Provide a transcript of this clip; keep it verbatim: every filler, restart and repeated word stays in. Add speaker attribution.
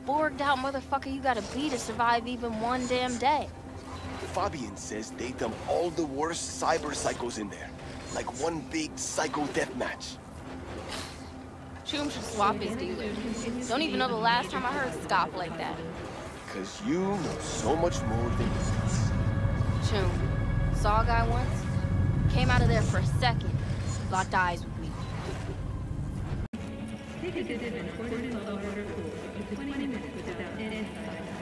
Speaker 1: borged out motherfucker you gotta be to survive even one damn day.
Speaker 2: Fabian says they dump all the worst cyber psychos in there. Like one big psycho deathmatch.
Speaker 1: Choom should swap his dealer. Don't even know the last time I heard Scop like that.
Speaker 2: Cause you know so much more than he does.
Speaker 1: Choom. Saw a guy once. Came out of there for a second. Locked eyes with me.
Speaker 3: Take a visit and order the lower pool. Up to twenty minutes without dead inside.